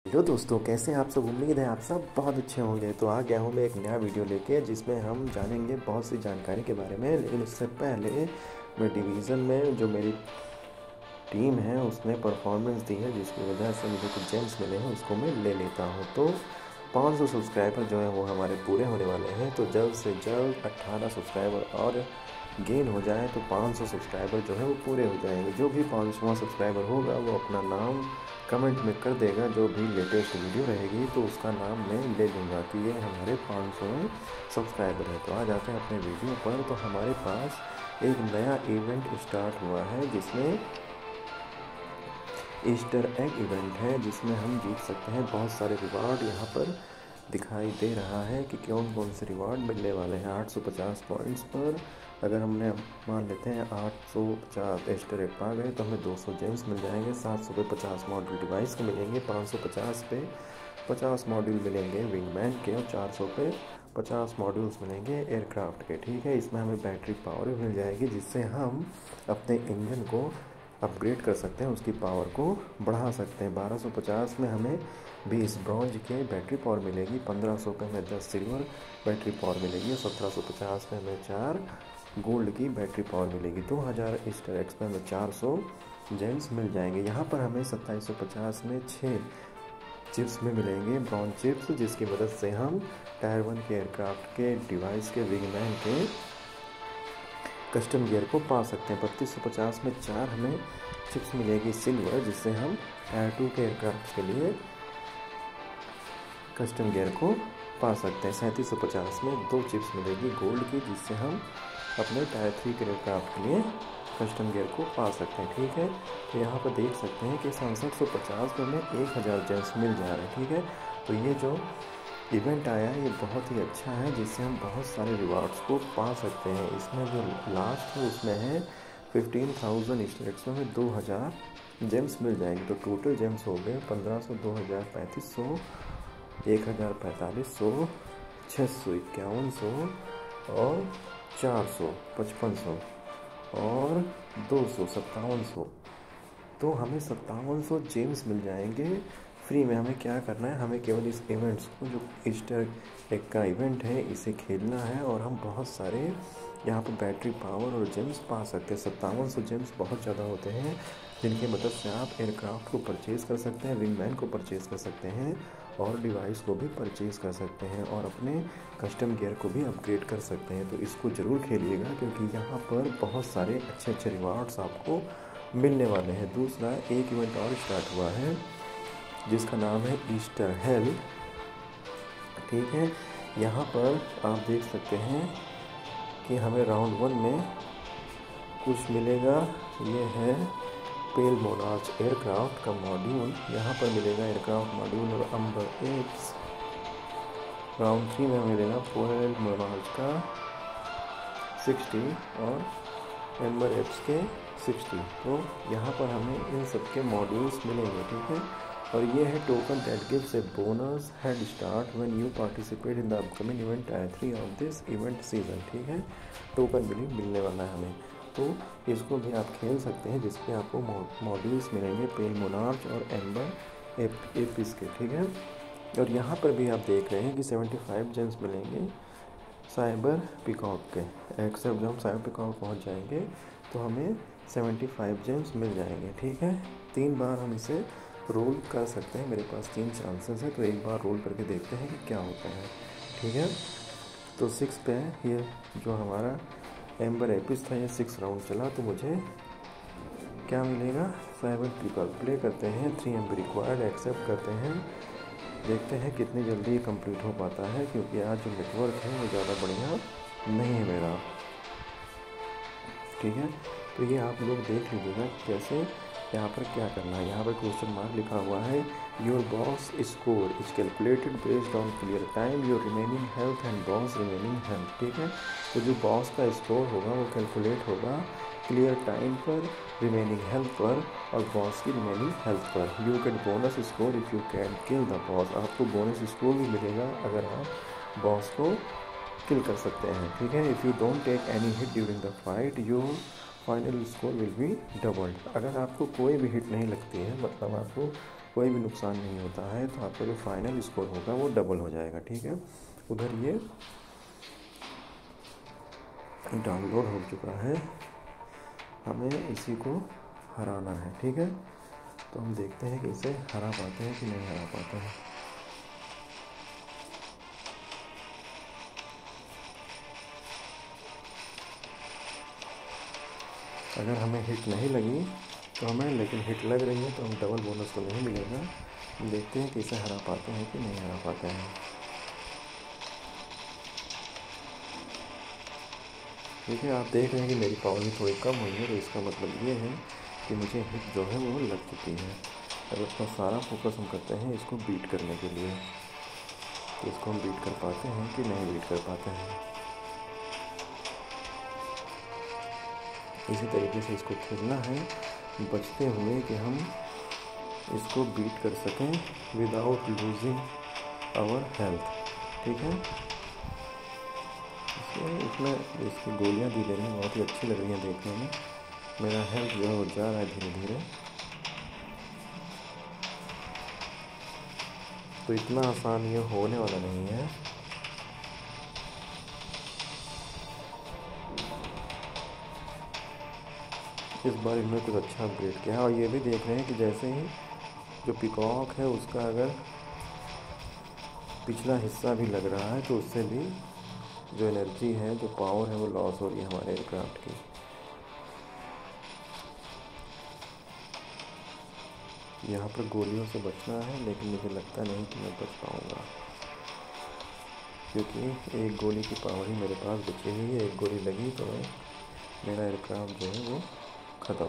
Hello दोस्तों, कैसे हैं आप सब। उम्मीद है आप सब बहुत अच्छे होंगे। तो आ गया हूँ मैं एक नया वीडियो लेके, जिसमें हम जानेंगे बहुत सी जानकारी के बारे में। लेकिन उससे पहले मैं डिवीज़न में जो मेरी टीम है उसने परफॉर्मेंस दी है, जिसकी वजह से मुझे कुछ जेम्स मिले हैं, उसको मैं ले लेता हूँ। तो 500 सब्सक्राइबर जो है वो हमारे पूरे होने वाले हैं। तो जल्द से जल्द 18 सब्सक्राइबर और गेन हो जाए तो 500 सब्सक्राइबर जो है वो पूरे हो जाएंगे। जो भी 500वां सब्सक्राइबर होगा वो अपना नाम कमेंट में कर देगा। जो भी लेटेस्ट वीडियो रहेगी तो उसका नाम मैं ले लूँगा कि ये हमारे 500वें सब्सक्राइबर है। तो आ जाते हैं अपने वीडियो पर। तो हमारे पास एक नया इवेंट स्टार्ट हुआ है, जिसमें ईस्टर एग इवेंट है, जिसमें हम जीत सकते हैं बहुत सारे रिवार्ड। यहाँ पर दिखाई दे रहा है कि कौन कौन से रिवार्ड मिलने वाले हैं। 850 पॉइंट्स पर अगर हमने मान लेते हैं 850 ईस्टर एग पा गए तो हमें 200 जेम्स मिल जाएंगे। 700 पे 50 मॉड्यूल डिवाइस के मिलेंगे, 550 पे 50 मॉड्यूल मिलेंगे विंगमैन के, और 400 पे 50 मॉड्यूल्स मिलेंगे एयरक्राफ्ट के। ठीक है, इसमें हमें बैटरी पावर भी मिल जाएगी, जिससे हम अपने इंजन को अपग्रेड कर सकते हैं, उसकी पावर को बढ़ा सकते हैं। 1250 में हमें 20 ब्रॉन्ज के बैटरी पावर मिलेगी, 1500 पे हमें 10 सिल्वर बैटरी पावर मिलेगी, और 1750 में हमें 4 गोल्ड की बैटरी पावर मिलेगी। 2000 ईस्टर एक्स में हमें 400 जेम्स मिल जाएंगे। यहाँ पर हमें 2750 में 6 चिप्स में मिलेंगे ब्रॉन्ज चिप्स, जिसकी मदद से हम टायर 1 के एयरक्राफ्ट के डिवाइस के विंगमैन के कस्टम गियर को पा सकते हैं। 3250 में 4 हमें चिप्स मिलेगी सिल्वर, जिससे हम टायर 2 के एयरक्राफ्ट के लिए कस्टम गियर को पा सकते हैं। 3750 में 2 चिप्स मिलेगी गोल्ड की, जिससे हम अपने टायर 3 के एयरक्राफ्ट के लिए कस्टम गियर को पा सकते हैं। ठीक है, तो यहाँ पर देख सकते हैं कि 6750 में हमें 1000 जेम्स मिल जा रहे हैं। ठीक है, तो ये जो इवेंट आया है ये बहुत ही अच्छा है, जिससे हम बहुत सारे रिवार्ड्स को पा सकते हैं। इसमें जो लास्ट है उसमें है 15,000 स्टेट्स में हमें 2000 जेम्स मिल जाएंगे। तो टोटल जेम्स हो गए 1500, 2000, 3500, 1000, 4500, 600, 5100 और 400, 5500 और 200, 5700। तो हमें 5700 जेम्स मिल जाएंगे फ्री में। हमें क्या करना है, हमें केवल इस इवेंट्स को, जो ईस्टर एग का इवेंट है, इसे खेलना है और हम बहुत सारे यहाँ पर बैटरी पावर और जेम्स पा सकते हैं। 5700 जेम्स बहुत ज़्यादा होते हैं, जिनकी मदद से आप एयरक्राफ्ट को परचेज़ कर सकते हैं, विंगमैन को परचेज़ कर सकते हैं और डिवाइस को भी परचेज़ कर सकते हैं और अपने कस्टम गियर को भी अपग्रेड कर सकते हैं। तो इसको ज़रूर खेलिएगा, क्योंकि यहाँ पर बहुत सारे अच्छे अच्छे रिवार्ड्स आपको मिलने वाले हैं। दूसरा एक इवेंट और स्टार्ट हुआ है, जिसका नाम है ईस्टर हेल। ठीक है, यहाँ पर आप देख सकते हैं कि हमें राउंड 1 में कुछ मिलेगा। ये है पेल मोनार्च एयरक्राफ्ट का मॉड्यूल, यहाँ पर मिलेगा एयरक्राफ्ट मॉड्यूल और अम्बर एप्स। राउंड 3 में मिलेगा पेल मोनार्च का 60 और एम्बर एप्स के 60। तो यहाँ पर हमें इन सब के मॉड्यूल्स मिलेंगे। ठीक है, और ये है token that gives a bonus head start when you participate in the upcoming event tier 3 of this event season. ठीक है, टोकन भी मिलने वाला है हमें, तो इसको भी आप खेल सकते हैं, जिसपे आपको मॉड्यूल्स मिलेंगे पेल मोनार्च और एम्बर एपिस के। ठीक है, और यहाँ पर भी आप देख रहे हैं कि 75 जेम्स मिलेंगे साइबर पिकॉक के। एक्सेप्ट जब हम साइबर पिकॉक पहुँच जाएंगे तो हमें 75 जेम्स मिल जाएंगे। ठीक है, 3 बार हम इसे रोल कर सकते हैं। मेरे पास 3 चांसेस है, तो एक बार रोल करके देखते हैं कि क्या होता है। ठीक है, तो 6 पे ये जो हमारा एम्बर एपिस था, ये 6 राउंड चला, तो मुझे क्या मिलेगा, साइबर पिकॉक प्ले करते हैं। 3 एम्बर रिक्वायर्ड, एक्सेप्ट करते हैं। देखते हैं कितनी जल्दी ये कंप्लीट हो पाता है, क्योंकि आज जो नेटवर्क है वो ज़्यादा बढ़िया नहीं है मेरा। ठीक है, तो ये आप लोग देख लीजिएगा कैसे यहाँ पर क्या करना है। यहाँ पर क्वेश्चन मार्क लिखा हुआ है, your boss score is calculated based on clear time, your remaining health and boss remaining health. ठीक है, तो जो बॉस का स्कोर होगा वो कैलकुलेट होगा क्लियर टाइम पर, रिमेनिंग हेल्थ पर और बॉस की रिमेनिंग हेल्थ पर। You get bonus score if you can kill the boss. आपको बोनस स्कोर भी मिलेगा अगर आप बॉस को किल कर सकते हैं। ठीक है, if you don't take any hit during the fight your final score will be doubled. अगर आपको कोई भी हिट नहीं लगती है, मतलब आपको कोई भी नुकसान नहीं होता है, तो आपका जो फाइनल स्कोर होगा वो डबल हो जाएगा। ठीक है, उधर ये डाउनलोड हो चुका है, हमें इसी को हराना है। ठीक है, तो हम देखते हैं कि इसे हरा पाते हैं कि नहीं हरा पाते हैं। अगर हमें हिट नहीं लगी तो हमें, लेकिन हिट लग रही है तो हम डबल बोनस तो नहीं मिलेगा। हम देखते हैं कि इसे हरा पाते हैं कि नहीं हरा पाते हैं। ठीक है, आप देख रहे हैं कि मेरी पावर भी थोड़ी कम हुई है, तो इसका मतलब ये है कि मुझे हिट जो है वो लग चुकी है। अब अपना सारा फोकस हम करते हैं इसको बीट करने के लिए, तो इसको हम बीट कर पाते हैं कि नहीं बीट कर पाते हैं। इसी तरीके से इसको खेलना है, बचते हुए कि हम इसको बीट कर सकें विदाउट लूजिंग आवर हेल्थ। ठीक है, इसमें इसकी गोलियां दी गई हैं, बहुत ही अच्छी लग रही हैं देखने में। मेरा हेल्थ जो है वो जा रहा है धीरे धीरे, तो इतना आसान ये होने वाला नहीं है। इस बार इनमें कुछ अच्छा अपग्रेड किया है, और ये भी देख रहे हैं कि जैसे ही जो पिकॉक है उसका अगर पिछला हिस्सा भी लग रहा है तो उससे भी जो एनर्जी है, जो पावर है वो लॉस हो रही है हमारे एयरक्राफ्ट की। यहाँ पर गोलियों से बचना है, लेकिन मुझे लगता नहीं कि मैं बच पाऊँगा, क्योंकि एक गोली की पावर ही मेरे पास बची हुई है। एक गोली लगी तो मेरा एयरक्राफ्ट जो है वो ख़त्म।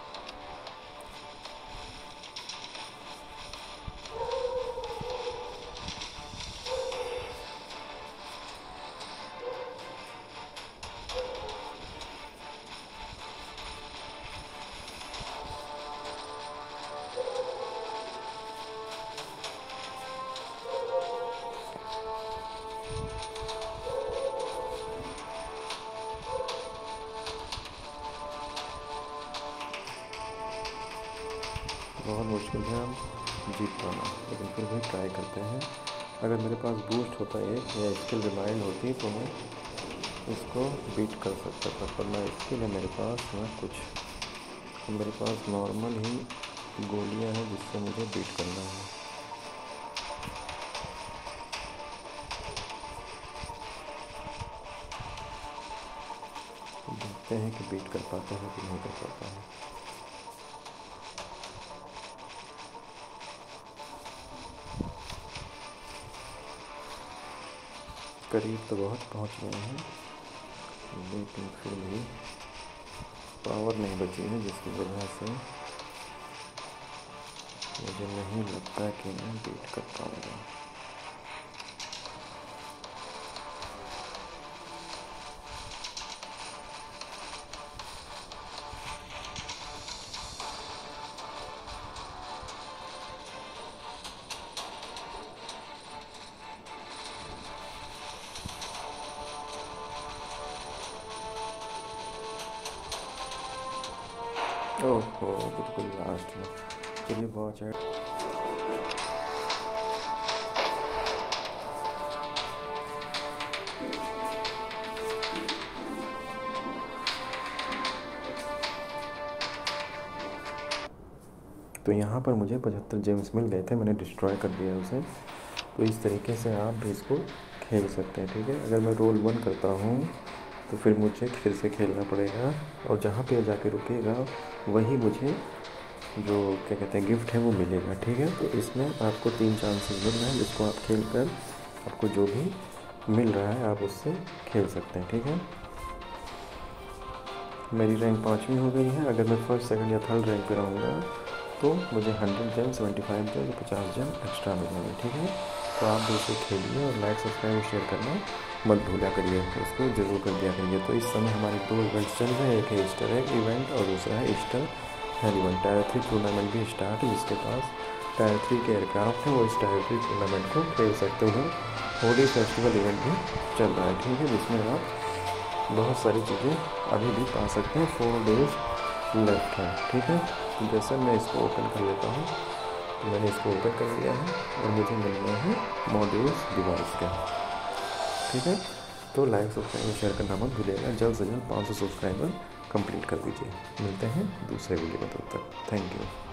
बहुत मुश्किल है हम जीत पाना, लेकिन फिर भी ट्राई करते हैं। अगर मेरे पास बूस्ट होता एक या स्किल रिमाइंड होती तो मैं इसको बीट कर सकता था, पर ना स्किल है मेरे पास ना कुछ। मेरे पास नॉर्मल ही गोलियां हैं जिससे मुझे बीट करना है। देखते हैं कि बीट कर पाते हैं कि नहीं कर पाता है। करीब तो बहुत पहुंच गए हैं, लेकिन फिर भी पावर नहीं बची है, जिसकी वजह से मुझे नहीं लगता कि मैं बीट कर पाऊंगा। ओहो, बिल्कुल लास्ट में। चलिए वॉच है। तो यहाँ पर मुझे 75 जेम्स मिल गए थे, मैंने डिस्ट्रॉय कर दिया उसे। तो इस तरीके से आप भी इसको खेल सकते हैं। ठीक है, अगर मैं रोल 1 करता हूँ तो फिर मुझे फिर से खेलना पड़ेगा, और जहाँ पे जाके रुकेगा वही मुझे जो क्या कहते हैं गिफ्ट है वो मिलेगा। ठीक है, तो इसमें आपको 3 चांसेस मिल रहे हैं, जिसको आप खेल कर आपको जो भी मिल रहा है आप उससे खेल सकते हैं। ठीक है, मेरी रैंक 5वीं हो गई है। अगर मैं फर्स्ट, सेकंड या थर्ड रैंक पे रहूँगा तो मुझे 100 जेम, 75 जेम, 50 जेम एक्स्ट्रा मिलेंगे। ठीक है, तो आप भी इसे खेलिए और लाइक, सब्सक्राइब और शेयर करना मत भूला करिए, उसको जरूर कर दिया करिए। तो इस समय हमारे 2 इवेंट्स चल रहे हैं, एक है ईस्टर एग इवेंट और दूसरा है Easter hell event. Tier 3 tournament भी स्टार्ट है, जिसके पास टायर 3 के एयरक्राफ्ट है वो इस टायर 3 टूर्नामेंट को खेल सकते हो। होली फेस्टिवल इवेंट भी चल रहा है। ठीक है, जिसमें आप बहुत सारी चीज़ें अभी भी पा सकते हैं। 4 डेज लेफ्ट है। ठीक है, तो जैसे मैं इसको ओपन कर लेता हूँ, तो मैंने इसको ओपन कर लिया है और मुझे मिलना है मॉड्यूल्स डिवाइस का। ठीक है, तो लाइक सब्सक्राइब शेयर करना मत भूलिएगा। जल्द से जल्द 500 सब्सक्राइबर कंप्लीट कर दीजिए। मिलते हैं दूसरे वीडियो में, तब तक थैंक यू।